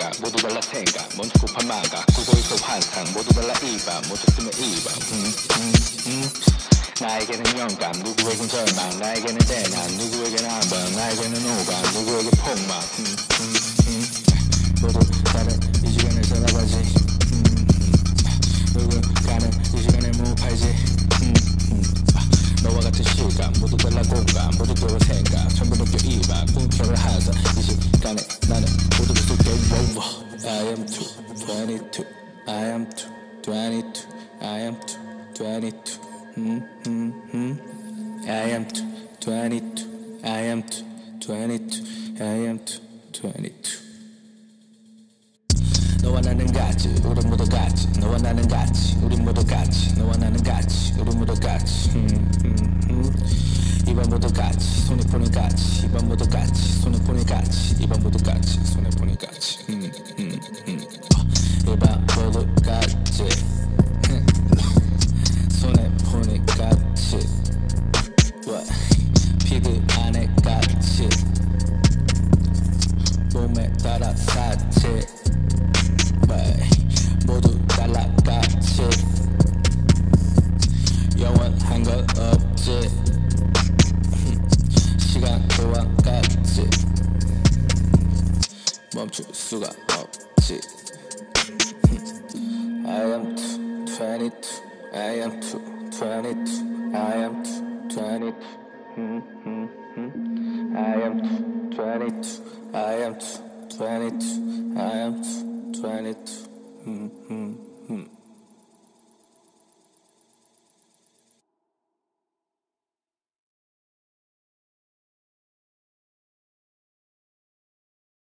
시각 모두 달라 생각 먼저 곱한 마가 국어에서 환상 모두 달라 이밤 모두 쓰면 이밤 나에게는 영감 누구에겐 절망 나에게는 대난 누구에게는 한방 나에게는 오감 누구에게 폭망 모두 다른 이 시간을 살아가지 누군가는 이 시간에 무팔지 너와 같은 시각 모두 달라 공감 모두 겨울 생각 전부 느껴 이밤 꿈결을 하자 이 시간에 나는 모두 속에 I am 22 I am 22 I am 22 I am 22 I am 22 I am 22 너와 나는 같이 우리 모두 같이 너와 나는 같이 우리 모두 같이 너와 나는 같이 우리 모두 같이 이밤 모두 같이 손에 보니 같이 이밤 모두 같이 손에 보니 같이 이밤 모두 같이 손에 보니 같이 이밤 모두 같이 손에 보니 같이 피드 안에 같이 몸에 따라 사치 모두 달라 같이 영원한 건 없지 시간 또한 같이 멈출 수가 없지 I am 22 I am 22 I am 22 I am 22 I am 22 I am 22